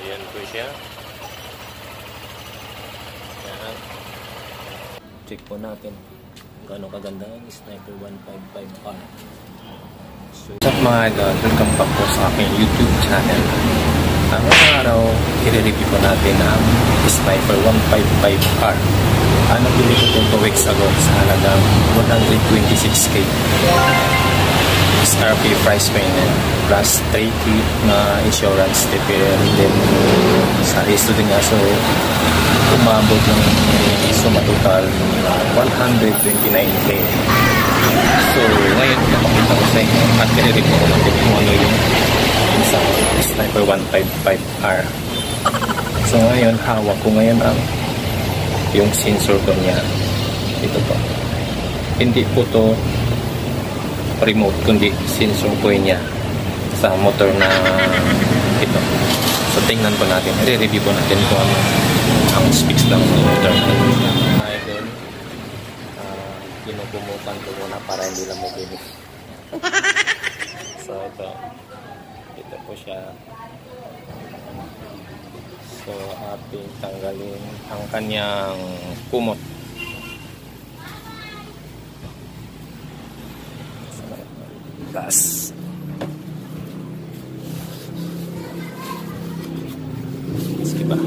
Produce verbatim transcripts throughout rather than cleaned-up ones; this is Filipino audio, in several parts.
Ayan po siya. Ayan. Check po natin kung ano kaganda ang Sniper one fifty-five R. So, what's up mga idol? Welcome back po sa aking YouTube channel. Ang araw, i-review po natin ang Sniper one fifty-five R. Ano pili ko ito two weeks ago sa halagang one twenty-six K. S R P price payment plus three K na insurance repair, then sa resto din nga, so umabot ng suma total na one twenty-nine K. So ngayon napakita ko sa inyo at pinirip ko natin kung ano yung isang Sniper one fifty-five R. So ngayon hawak ko ngayon ang yung sensor ko niya. Ito po, hindi po to remote kundi sensor po niya sa motor na ito. So tingnan po natin, i-review po natin kung ano ang specs ng motor. Idol, uh, kinukumukan ko muna para hindi lang mabilis. So ito, ito po siya. So ating tanggalin ang kanyang kumot. Gas. Sige ba?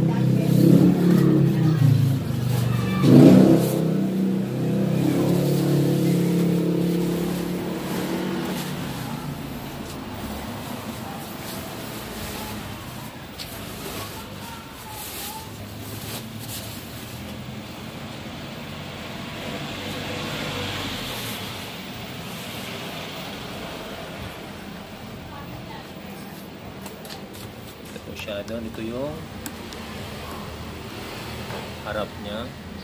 Siya doon, ito yung harap niya.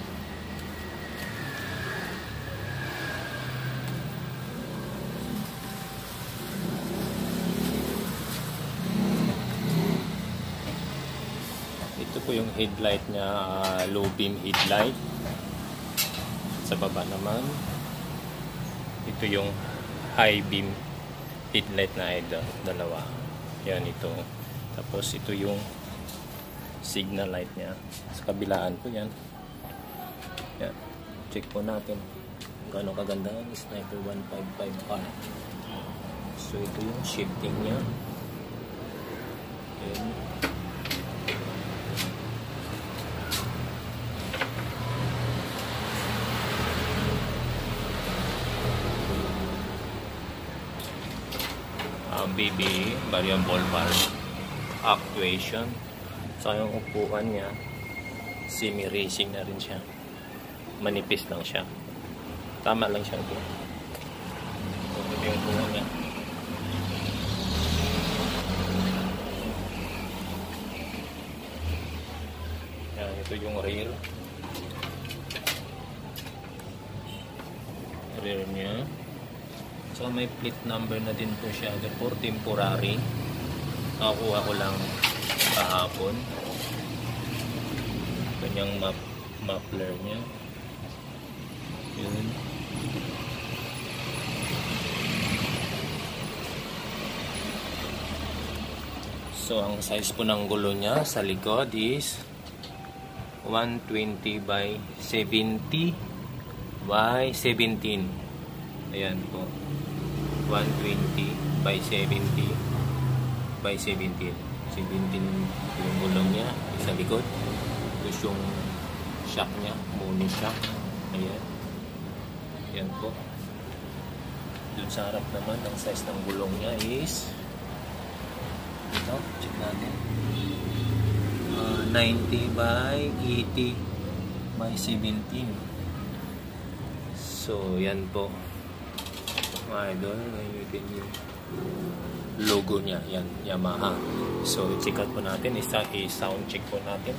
Ito po yung headlight niya, uh, low beam headlight. Sa baba naman ito yung high beam headlight na ito, dalawa. Yan ito. Tapos ito yung signal light niya. Sa kabilaan po yan. Yan. Check po natin kung gaano kaganda ang Sniper one fifty-five R. So ito yung shifting niya. Yan. Ang B B variable valve actuation. So yung upuan niya semi-racing na rin siya, manipis lang siya, tama lang siya po. So ito yung upuan niya. Yan, ito yung rear rear niya. So may plate number na din po siya for temporary. Nakakuha ko lang kahapon. Kanyang map, muffler niya. Yun. So ang size po ng gulo niya sa likod is one twenty by seventy by seventeen. Ayan po, one twenty by seventy by seventeen. seventeen yung gulong niya sa likod. Tapos yung shock niya, mono shock. Ayan. Ayan po. Dun sa harap naman, ang size ng gulong niya is ito, check natin. Uh, ninety by eighty by seventeen. So, yan po. Mga idol, ngayon yung logo niya, yan, Yamaha. So check out po natin, isa i-sound check po natin.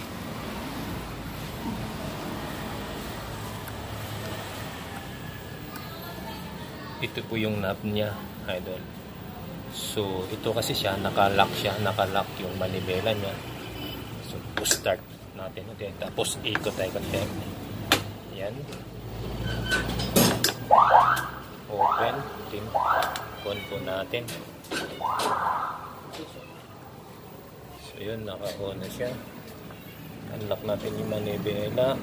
Ito po yung knob niya, idol. So ito kasi siya, naka-lock siya, naka-lock yung manibela niya. So push start natin, okay. Tapos ikot tayo konti. Yan. Open, tin. On po natin. So Ayun, naka-on na siya. Unlock natin yung manibela.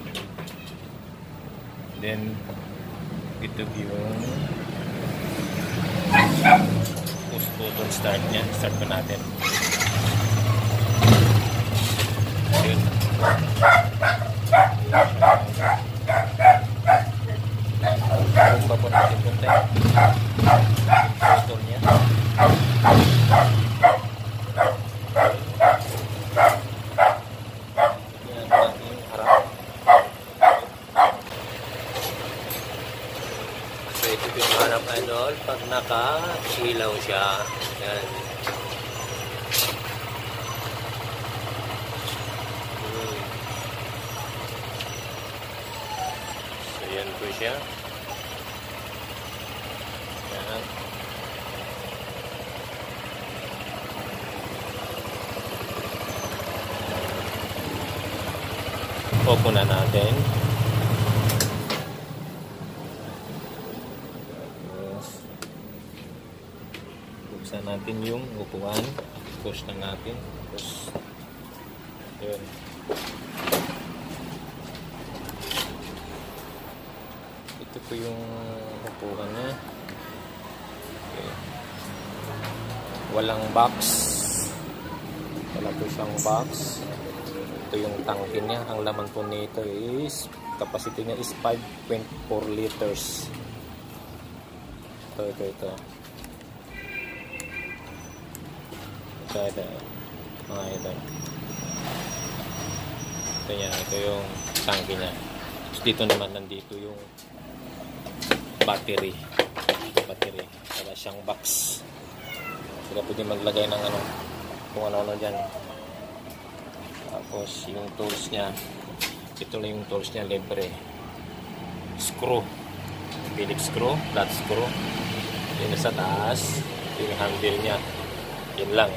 Then, ito yung push button start niya. Start pa natin. Ayun. Ayun. Pa po natin punta. Button niya. Idol, pag naka-ilaw siya, yan. Hmm. So, yan po siya. Yan. Off muna natin. Buksan natin yung upuan, push na natin, push. Yun. Ito po yung upuan niya. Okay. Walang box, wala po siyang box. Ito yung tangke niya. Ang laman po nito is, capacity niya is five point four liters. Ito, ito, ito. Ito, ito, mga ito. Ito yan, ito yung tangke niya. Tapos dito naman, nandito yung battery. Battery. Wala siyang box. Sila pwede maglagay ng ano, kung ano-ano dyan. Tapos yung tools niya, ito lang yung tools niya, libre. Screw. Phillips screw, flat screw. Yun sa taas, yung handle niya. Yun lang.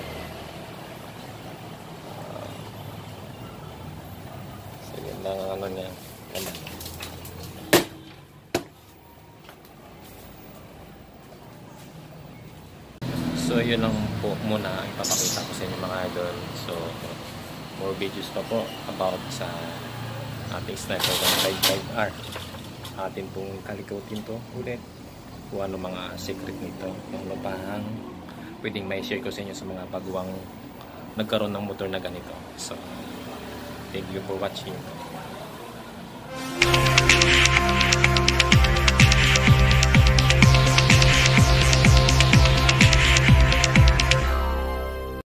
Lang ang ano niya. Ano. So yun lang po muna ipapakita ko sa inyo mga idol. So more videos pa po about sa ating Sniper one fifty-five R. Atin pong kalikutin to ulit kung ano mga secret nito, kung ano pa ang pwedeng may share ko sa inyo sa mga baguang nagkaroon ng motor na ganito. So thank you for watching.